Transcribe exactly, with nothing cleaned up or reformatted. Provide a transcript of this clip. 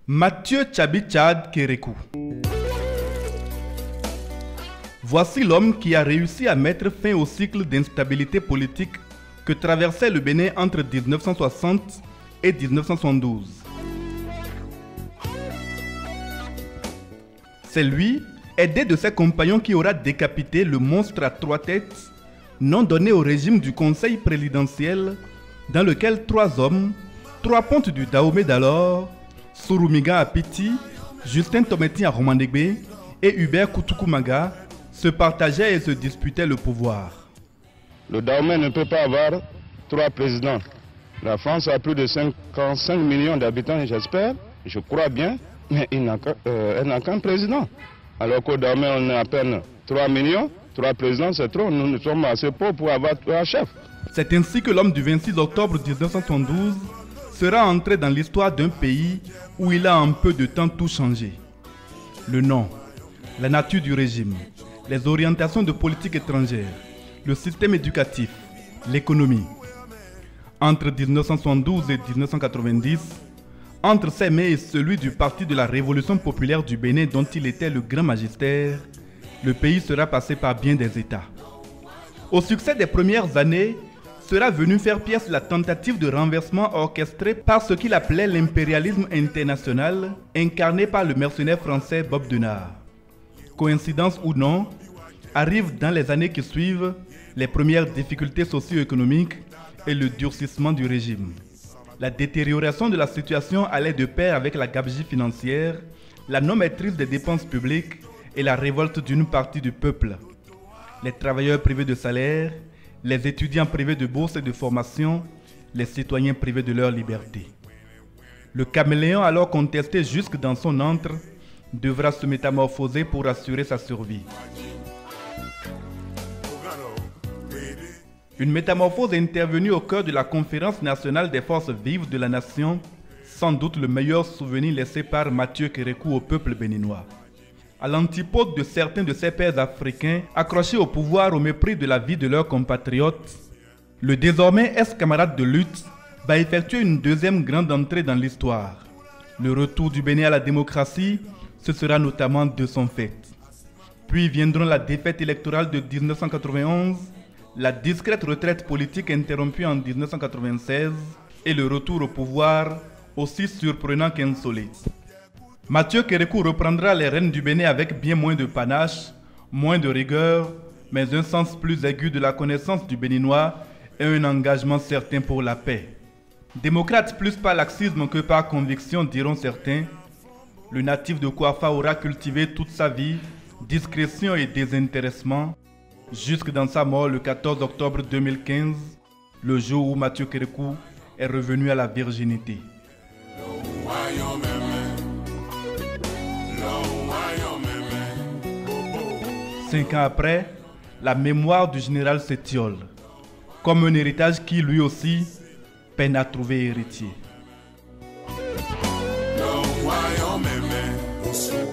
Mathieu Tchabi Tchad Kérékou. Voici l'homme qui a réussi à mettre fin au cycle d'instabilité politique que traversait le Bénin entre mille neuf cent soixante et mille neuf cent soixante-douze. C'est lui, aidé de ses compagnons, qui aura décapité le monstre à trois têtes, nom donné au régime du Conseil présidentiel, dans lequel trois hommes, trois pontes du Dahomey d'alors, Souroumiga Apiti, Justin Tometi à Romandegbe et Hubert Koutoukou-Maga, se partageaient et se disputaient le pouvoir. Le Dahomey ne peut pas avoir trois présidents. La France a plus de cinquante-cinq millions d'habitants, j'espère, je crois bien, mais elle n'a euh, qu'un président. Alors qu'au Dahomey, on a à peine trois millions, trois présidents, c'est trop, nous, nous sommes assez pauvres pour avoir trois chefs. C'est ainsi que l'homme du vingt-six octobre mille neuf cent soixante-douze sera entré dans l'histoire d'un pays où il a en peu de temps tout changé. Le nom, la nature du régime, les orientations de politique étrangère, le système éducatif, l'économie. Entre mille neuf cent soixante-douze et mille neuf cent quatre-vingt-dix, entre ses mains et celui du Parti de la Révolution populaire du Bénin dont il était le grand magistère, le pays sera passé par bien des états. Au succès des premières années, sera venu faire pièce la tentative de renversement orchestrée par ce qu'il appelait l'impérialisme international, incarné par le mercenaire français Bob Denard. Coïncidence ou non, arrivent dans les années qui suivent les premières difficultés socio-économiques et le durcissement du régime. La détérioration de la situation allait de pair avec la gabegie financière, la non-maîtrise des dépenses publiques et la révolte d'une partie du peuple. Les travailleurs privés de salaire, les étudiants privés de bourse et de formation, les citoyens privés de leur liberté. Le caméléon, alors contesté jusque dans son antre, devra se métamorphoser pour assurer sa survie. Une métamorphose intervenue au cœur de la Conférence nationale des forces vives de la nation, sans doute le meilleur souvenir laissé par Mathieu Kérékou au peuple béninois. À l'antipode de certains de ses pairs africains, accrochés au pouvoir au mépris de la vie de leurs compatriotes, le désormais ex-camarade de lutte va effectuer une deuxième grande entrée dans l'histoire. Le retour du Bénin à la démocratie, ce sera notamment de son fait. Puis viendront la défaite électorale de mille neuf cent quatre-vingt-onze, la discrète retraite politique interrompue en mille neuf cent quatre-vingt-seize et le retour au pouvoir aussi surprenant qu'insolite. Mathieu Kérékou reprendra les rênes du Bénin avec bien moins de panache, moins de rigueur, mais un sens plus aigu de la connaissance du béninois et un engagement certain pour la paix. Démocrate plus par laxisme que par conviction, diront certains, le natif de Kouafa aura cultivé toute sa vie discrétion et désintéressement, jusque dans sa mort le quatorze octobre deux mille quinze, le jour où Mathieu Kérékou est revenu à la virginité. Cinq ans après, la mémoire du général s'étiole, comme un héritage qui, lui aussi, peine à trouver héritier.